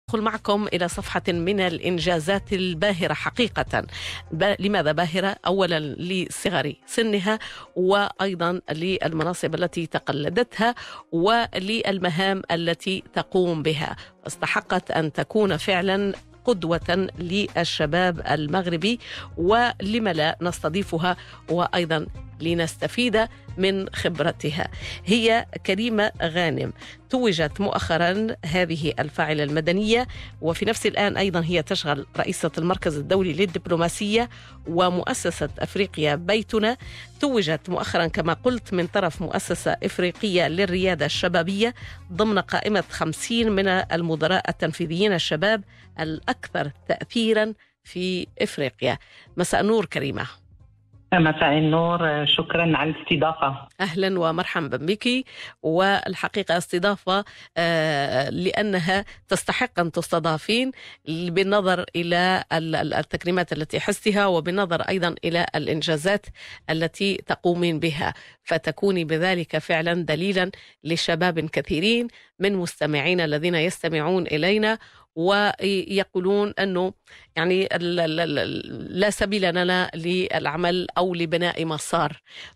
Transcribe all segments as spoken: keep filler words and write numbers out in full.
أدخل معكم إلى صفحة من الإنجازات الباهرة حقيقة. ب... لماذا باهرة؟ أولا لصغر سنها، وأيضا للمناصب التي تقلدتها وللمهام التي تقوم بها. استحقت أن تكون فعلا قدوة للشباب المغربي، ولم لا نستضيفها وأيضا لنستفيد من خبرتها. هي كريمة غانم، توجت مؤخرا هذه الفاعلة المدنية، وفي نفس الآن أيضا هي تشغل رئيسة المركز الدولي للدبلوماسية ومؤسسة أفريقيا بيتنا. توجت مؤخرا كما قلت من طرف مؤسسة إفريقية للريادة الشبابية ضمن قائمة خمسين من المدراء التنفيذيين الشباب الأكثر تأثيرا في إفريقيا. مساء نور كريمة. مساء النور، شكرا على الاستضافة. أهلا ومرحبا بك. والحقيقة استضافة آه لأنها تستحق أن تستضافين بالنظر إلى التكريمات التي حستها، وبالنظر أيضا إلى الإنجازات التي تقومين بها، فتكوني بذلك فعلا دليلا لشباب كثيرين من مستمعين الذين يستمعون إلينا ويقولون أنه يعني لا سبيل لنا للعمل أو لبناء مسار.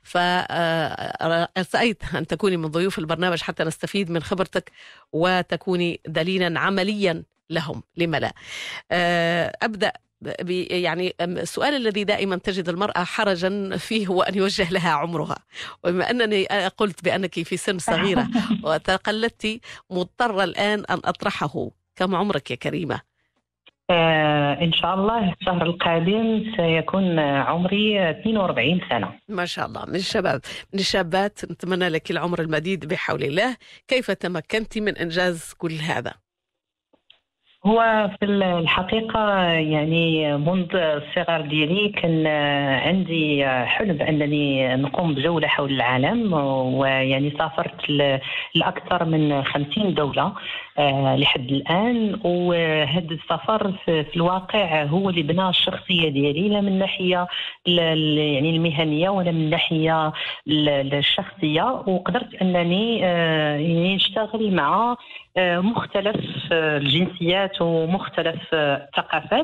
فرأيت أن تكوني من ضيوف البرنامج حتى نستفيد من خبرتك وتكوني دليلا عمليا لهم. لما لا؟ أبدأ يعني السؤال الذي دائما تجد المرأة حرجا فيه هو أن يوجه لها عمرها، وبما أنني قلت بأنك في سن صغيرة وتقلدت، مضطرة الآن أن أطرحه. كم عمرك يا كريمة؟ آه إن شاء الله الشهر القادم سيكون عمري اثنين وأربعين سنة. ما شاء الله، من الشباب من الشابات. نتمنى لك العمر المديد بحول الله. كيف تمكنت من إنجاز كل هذا؟ هو في الحقيقة يعني منذ الصغر ديالي كان عندي حلم أنني نقوم بجولة حول العالم، ويعني سافرت لأكثر من خمسين دولة لحد الآن. وهذا السفر في الواقع هو اللي بنى الشخصية ديالي، لا من ناحية يعني المهنية ولا من ناحية الشخصية. وقدرت أنني يعني نشتغل مع مختلف الجنسيات ومختلف الثقافات،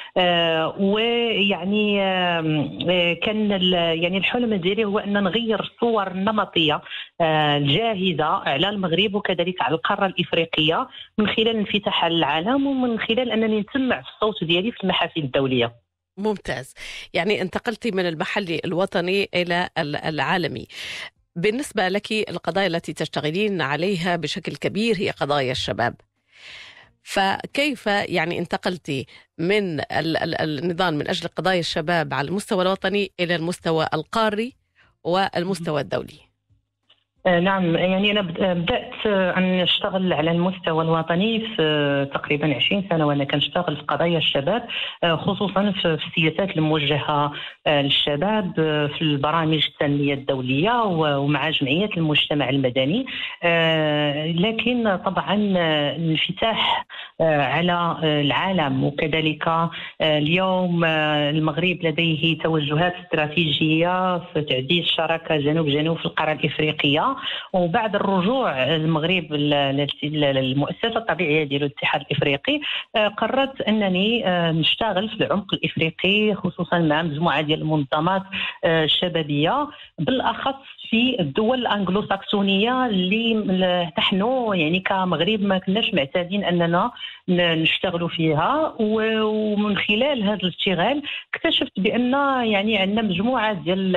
ويعني كان يعني الحلم ديالي هو أن نغير الصور النمطية الجاهزة على المغرب وكذلك على القارة الإفريقية من خلال انفتاح على العالم، ومن خلال أنني نسمع في الصوت ديالي في المحافل الدولية. ممتاز. يعني انتقلتي من المحلي الوطني إلى العالمي. بالنسبة لك القضايا التي تشتغلين عليها بشكل كبير هي قضايا الشباب، فكيف يعني انتقلتي من النضال من أجل قضايا الشباب على المستوى الوطني إلى المستوى القاري والمستوى الدولي؟ نعم، يعني أنا بدأت أن أشتغل على المستوى الوطني في تقريبا عشرين سنة، وأنا كنشتغل في قضايا الشباب، خصوصا في السياسات الموجهة للشباب في البرامج التنمية الدولية ومع جمعيات المجتمع المدني. لكن طبعا الانفتاح على العالم وكذلك اليوم المغرب لديه توجهات استراتيجية في تعزيز الشراكة جنوب جنوب في القارة الإفريقية، وبعد الرجوع المغرب للمؤسسة الطبيعية ديال الاتحاد الإفريقي قررت أنني نشتغل في العمق الإفريقي، خصوصا مع مجموعة ديال المنظمات الشبابية بالأخص في الدول الأنجلو ساكسونية اللي نحن يعني كمغرب ما كناش معتادين أننا نشتغلوا فيها. ومن خلال هذا الاشتغال اكتشفت بأن يعني عندنا مجموعة ديال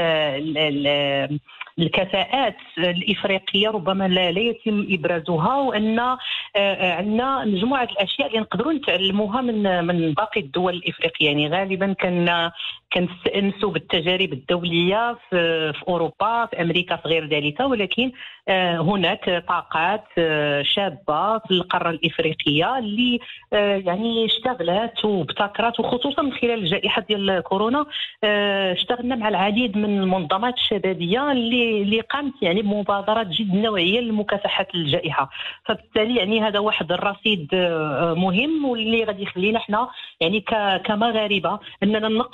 الكفاءات الإفريقية ربما لا, لا يتم إبرازها، وأن عندنا مجموعة الأشياء اللي نقدروا نتعلموها من من باقي الدول الإفريقية. يعني غالبا كان كنستأنسوا بالتجارب الدولية في, في أوروبا، في أمريكا في غير ذلك، ولكن هناك طاقات شابة في القارة الإفريقية اللي يعني اشتغلت وابتكرت، وخصوصا من خلال الجائحة ديال كورونا اشتغلنا مع العديد من المنظمات الشبابية اللي اللي قامت يعني بمبادرات جد نوعية لمكافحة الجائحة. فبالتالي يعني هذا واحد الرصيد مهم واللي غادي يخلينا احنا يعني كمغاربة اننا ننقلوا الخبرة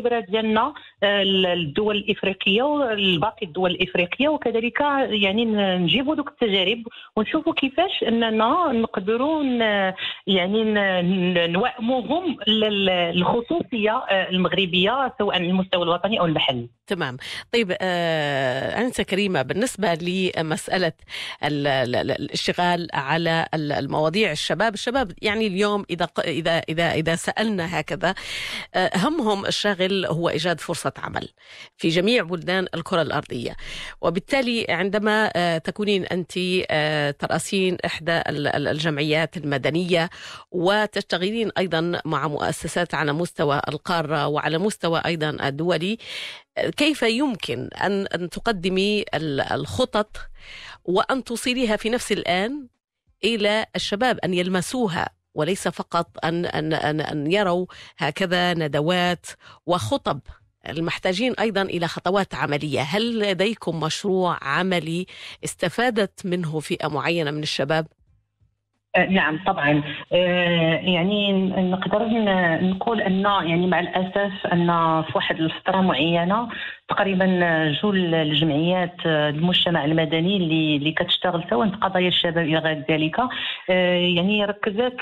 الخبره ديالنا الدول الافريقيه والباقي الدول الافريقيه، وكذلك يعني نجيبوا دوك التجارب ونشوفوا كيفاش اننا نقدروا يعني نوائموهم للخصوصية المغربيه سواء على المستوى الوطني او المحلي. تمام. طيب آه، أنت كريمة، بالنسبة لمسألة الاشتغال على المواضيع الشباب الشباب يعني اليوم إذا إذا إذا إذا سألنا هكذا همهم الشاغل هو إيجاد فرصة عمل في جميع بلدان الكرة الأرضية، وبالتالي عندما تكونين أنت ترأسين إحدى الجمعيات المدنية وتشتغلين أيضا مع مؤسسات على مستوى القارة وعلى مستوى أيضا الدولي، كيف يمكن أن أن تقدمي الخطط وأن توصليها في نفس الآن إلى الشباب أن يلمسوها، وليس فقط أن أن أن, أن يروا هكذا ندوات وخطب؟ المحتاجين أيضا إلى خطوات عملية. هل لديكم مشروع عملي استفادت منه فئة معينة من الشباب؟ نعم طبعا. يعني نقدر نقول ان يعني مع الاسف ان في واحد الفتره معينه تقريبا جول الجمعيات المجتمع المدني اللي اللي كتشتغل سواء في قضايا الشباب الى غير ذلك يعني ركزت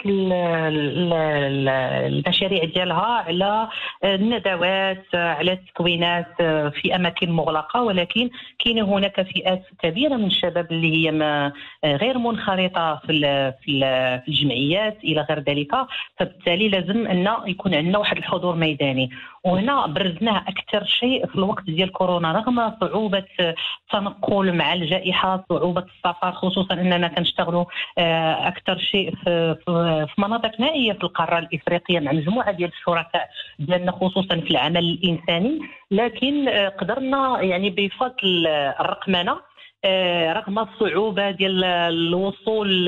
المشاريع ديالها على الندوات، على التكوينات في اماكن مغلقه، ولكن كاين هناك فئات كبيره من الشباب اللي هي غير منخرطه في في في الجمعيات الى غير ذلك، فبالتالي لازم ان يكون عندنا واحد الحضور ميداني. وهنا برزناه اكثر شيء في الوقت ديال كورونا، رغم صعوبه التنقل مع الجائحه، صعوبه السفر، خصوصا اننا كنشتغلوا اكثر شيء في في مناطق نائيه في القاره الافريقيه مع مجموعه ديال الشركاء ديالنا خصوصا في العمل الانساني، لكن قدرنا يعني بفضل الرقمنه رغم الصعوبة ديال الوصول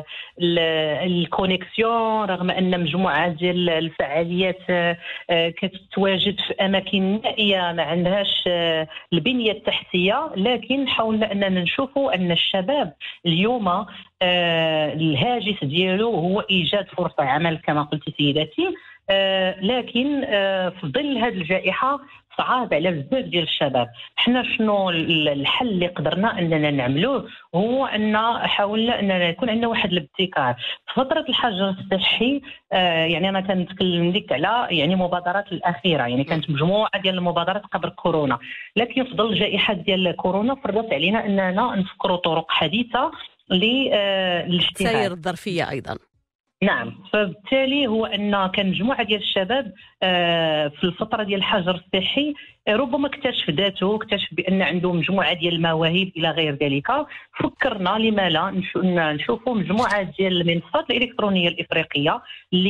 الكونيكسيون، رغم أن مجموعة ديال الفعاليات كتتواجد في أماكن نائية ما عندهاش البنية التحتية، لكن حاولنا أننا نشوفوا أن الشباب اليوم الهاجس ديالو هو إيجاد فرصة عمل كما قلت سيداتي، لكن في ظل هذه الجائحة صعاب على بزاف ديال الشباب. حنا شنو الحل اللي قدرنا اننا نعملوه؟ هو ان حاولنا اننا يكون عندنا واحد الابتكار في فتره الحجر الصحي. آه يعني انا كنتكلم لك على يعني مبادرات الاخيره، يعني كانت مجموعه ديال المبادرات قبل كورونا، لكن في ظل الجائحه ديال كورونا فرضت علينا اننا نفكروا طرق حديثه للاشتغال. سير الظرفيه ايضا. نعم، فبالتالي هو ان كان مجموعه ديال الشباب في الفتره ديال الحجر الصحي ربما اكتشف ذاته، اكتشف بان عنده مجموعه ديال المواهب الى غير ذلك. فكرنا لما لا نشوفوا مجموعه ديال المنصات الالكترونيه الافريقيه اللي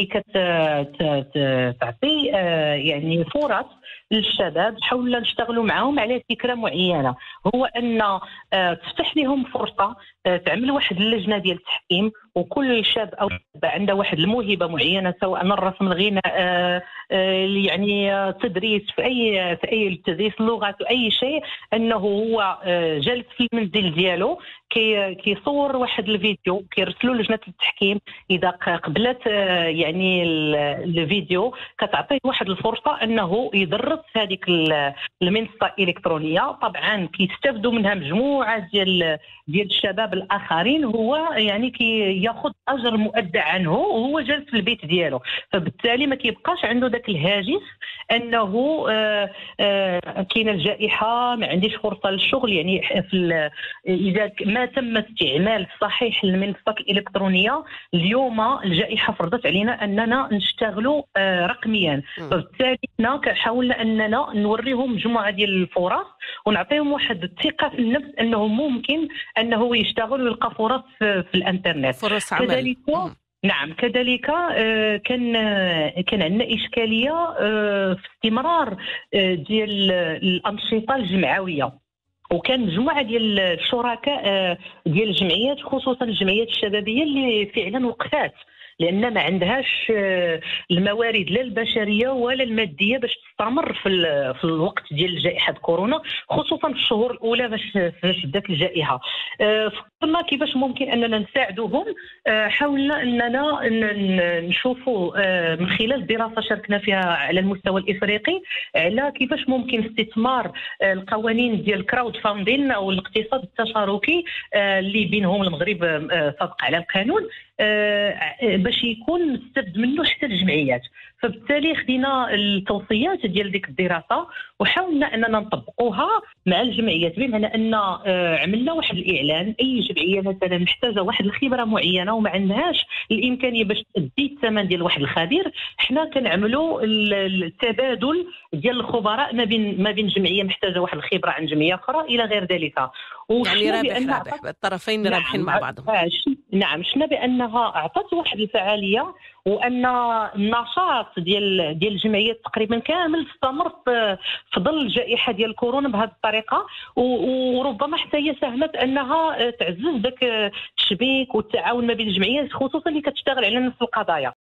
كتعطي يعني فرص للشباب، حاولنا نشتغلوا معهم على فكره معينه، هو ان تفتح لهم فرصه تعمل واحد اللجنه ديال التحكيم، وكل شاب او عنده واحد الموهبه معينه سواء الرسم، الغناء، يعني تدريس في اي في اي تدريس اللغات واي شيء، انه هو جالس في المنزل ديالو كي كيصور واحد الفيديو كيرسلوا لجنه التحكيم، اذا قبلت يعني الفيديو كتعطيه واحد الفرصه انه يدرس هذيك المنصه الالكترونيه. طبعا كيستافدوا منها مجموعه ديال ديال الشباب الاخرين، هو يعني كياخذ اجر مؤدى عنه وهو جالس في البيت ديالو، فبالتالي ما كيبقاش عنده ذاك الهاجس انه كاينه الجائحه ما عنديش فرصه للشغل. يعني في اذا ما تم استعمال صحيح المنصات الالكترونيه اليوم الجائحه فرضت علينا اننا نشتغلوا رقميا، فبالتالي حاولنا اننا نوريهم مجموعه ديال الفرص ونعطيهم واحد الثقه في النفس انه ممكن انه يشتغل ويلقى فرص في الانترنت، فرص عمل. كذلك نعم كذلك كان كان عندنا اشكاليه في استمرار ديال الانشطه الجمعويه، وكان مجموعه ديال الشركاء ديال الجمعيات خصوصا الجمعيات الشبابيه اللي فعلا وقفات لان ما عندهاش الموارد لا البشريه ولا الماديه باش تستمر في في الوقت ديال جائحه كورونا، خصوصا في الشهور الاولى باش باش بدات الجائحه. فكرنا كيفاش ممكن اننا نساعدوهم. حاولنا اننا نشوفوا من خلال دراسه شاركنا فيها على المستوى الافريقي على كيفاش ممكن استثمار القوانين ديال الكراود فاوندين او الاقتصاد التشاركي اللي بينهم المغرب صادق على القانون باش يكون مستفد منه حتى الجمعيات. فبالتالي خدينا التوصيات ديال ديك الدراسه وحاولنا اننا نطبقوها مع الجمعيات، بمعنى ان عملنا واحد الاعلان اي جمعيه مثلا محتاجه واحد الخبره معينه وما عندهاش الامكانيه باش تدي الثمن ديال واحد الخبير، حنا كنعملوا التبادل ديال الخبراء ما بين ما بين جمعيه محتاجه واحد الخبره عن جمعيه اخرى الى غير ذلك. يعني رابح رابح الطرفين رابحين مع بعضهم. نعم، شفنا بانها اعطت واحد الفعاليه، وان النشاط ديال ديال الجمعيات تقريبا كامل استمر في ظل الجائحه ديال كورونا بهذه الطريقه، وربما حتى هي ساهمت انها تعزز ذاك التشبيك والتعاون ما بين الجمعيات، خصوصا اللي كتشتغل على نفس القضايا.